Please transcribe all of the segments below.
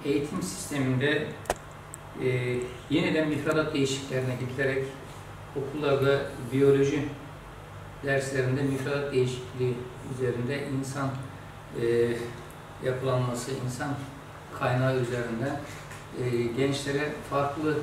Eğitim sisteminde yeniden müfredat değişikliklerine gidilerek okullarda biyoloji derslerinde müfredat değişikliği üzerinde insan yapılanması, insan kaynağı üzerinde gençlere farklı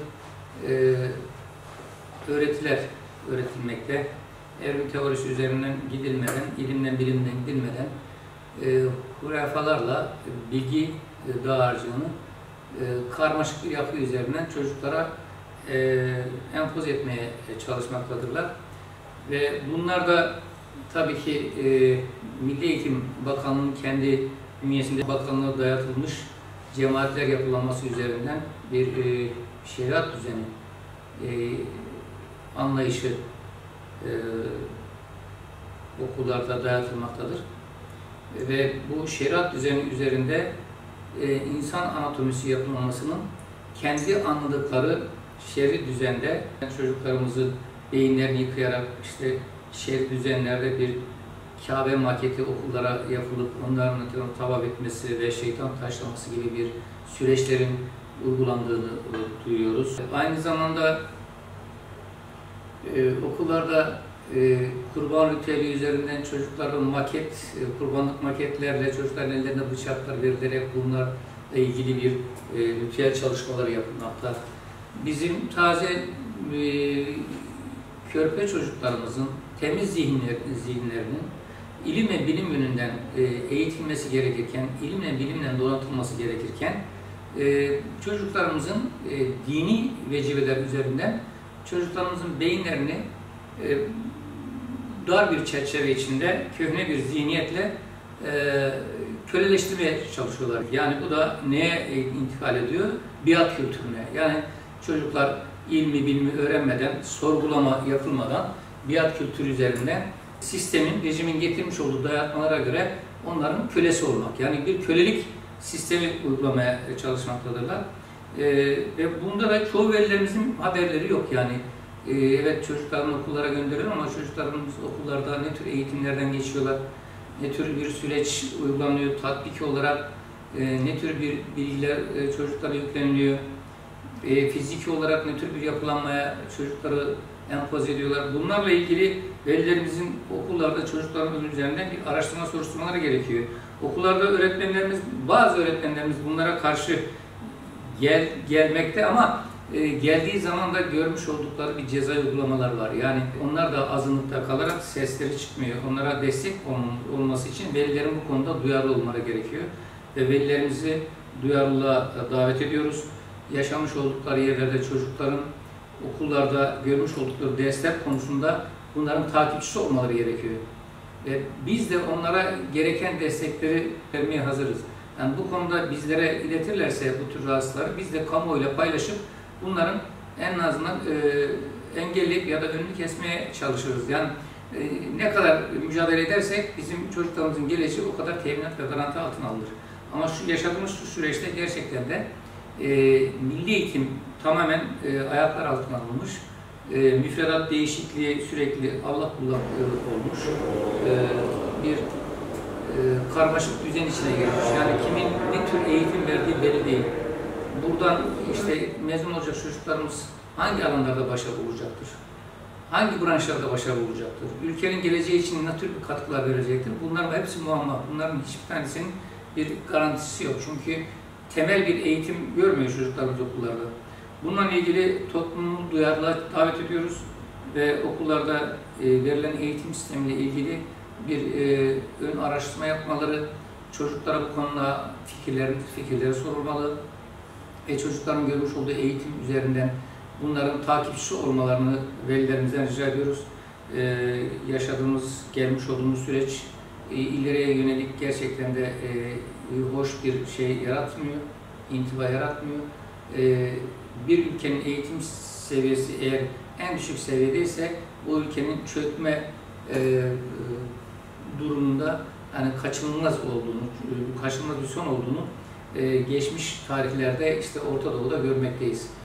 öğretiler öğretilmekte. Evrim teorisi üzerinden gidilmeden, ilimden bilimden gidilmeden hurafalarla bilgi dağarcığını karmaşık bir yapı üzerinden çocuklara empoze etmeye çalışmaktadırlar. Ve bunlar da tabii ki Milli Eğitim Bakanlığı'nın kendi bünyesinde bakanlığa dayatılmış cemaatler yapılanması üzerinden bir şeriat düzeni anlayışı okullarda dayatılmaktadır. Ve bu şeriat düzeni üzerinde insan anatomisi yapılmasının kendi anladıkları şer'i düzende çocuklarımızı beyinlerini yıkayarak işte şer'i düzenlerde bir Kabe maketi okullara yapılıp onların tavaf etmesi ve şeytan taşlaması gibi bir süreçlerin uygulandığını duyuyoruz. Aynı zamanda okullarda kurban ritüeli üzerinden çocukların kurbanlık maketlerle çocukların ellerine bıçaklar verilerek bunlarla ilgili bir ritüel çalışmaları yapılmakta. Bizim taze körpe çocuklarımızın temiz zihinlerinin ilim ve bilim yönünden eğitilmesi gerekirken, ilimle bilimle donatılması gerekirken çocuklarımızın dini vecibeler üzerinden çocuklarımızın beyinlerini dar bir çerçeve içinde köhne bir zihniyetle köleleştirmeye çalışıyorlar. Yani bu da neye intikal ediyor? Biat kültürüne. Yani çocuklar ilmi bilmi öğrenmeden, sorgulama yapılmadan biat kültürü üzerinden sistemin, rejimin getirmiş olduğu dayatmalara göre onların kölesi olmak. Yani bir kölelik sistemi uygulamaya çalışmaktadırlar. Ve bunda da çoğu velilerimizin haberleri yok. Yani evet çocuklarını okullara gönderiyor ama çocuklarımız okullarda ne tür eğitimlerden geçiyorlar, ne tür bir süreç uygulanıyor, tatbiki olarak ne tür bir bilgiler çocuklara yükleniliyor, fiziki olarak ne tür bir yapılanmaya çocukları empoze ediyorlar. Bunlarla ilgili velilerimizin okullarda çocukların üzerinden bir araştırma soruşturmaları gerekiyor. Okullarda bazı öğretmenlerimiz bunlara karşı gelmekte ama geldiği zaman da görmüş oldukları bir ceza uygulamalar var. Yani onlar da azınlıkta kalarak sesleri çıkmıyor. Onlara destek olması için velilerin bu konuda duyarlı olmaları gerekiyor. Ve velilerimizi duyarlılığa davet ediyoruz. Yaşamış oldukları yerlerde çocukların okullarda görmüş oldukları dersler konusunda bunların takipçisi olmaları gerekiyor. Ve biz de onlara gereken destekleri vermeye hazırız. Yani bu konuda bizlere iletirlerse bu tür rahatsızlıkları biz de kamuoyuyla paylaşıp bunların en azından engelleyip ya da önünü kesmeye çalışırız. Yani ne kadar mücadele edersek bizim çocuklarımızın geleceği o kadar teminat ve garanti altına alınır. Ama şu yaşadığımız süreçte gerçekten de milli eğitim tamamen ayaklar altına alınmış. Müfredat değişikliği sürekli allak bullak olmuş. Bir karmaşık düzen içine girmiş. Yani kimin ne tür eğitim verdiği belli değil. Buradan işte mezun olacak çocuklarımız hangi alanlarda başarılı olacaktır? Hangi branşlarda başarılı olacaktır? Ülkenin geleceği için ne tür bir katkılar verecektir? Bunların hepsi muamma. Bunların hiçbir tanesinin bir garantisi yok. Çünkü temel bir eğitim görmüyor çocuklarımız okullarda. Bununla ilgili toplumu duyarlılığa davet ediyoruz ve okullarda verilen eğitim sistemiyle ilgili bir ön araştırma yapmaları, çocuklara bu konuda fikirleri sorulmalı ve çocukların görmüş olduğu eğitim üzerinden bunların takipçisi olmalarını velilerimizden rica ediyoruz. Gelmiş olduğumuz süreç ileriye yönelik gerçekten de hoş bir şey yaratmıyor, intiba yaratmıyor. Bir ülkenin eğitim seviyesi eğer en düşük seviyedeyse bu ülkenin çökme durumunda yani kaçınılmaz bir son olduğunu geçmiş tarihlerde işte Orta Doğu'da görmekteyiz.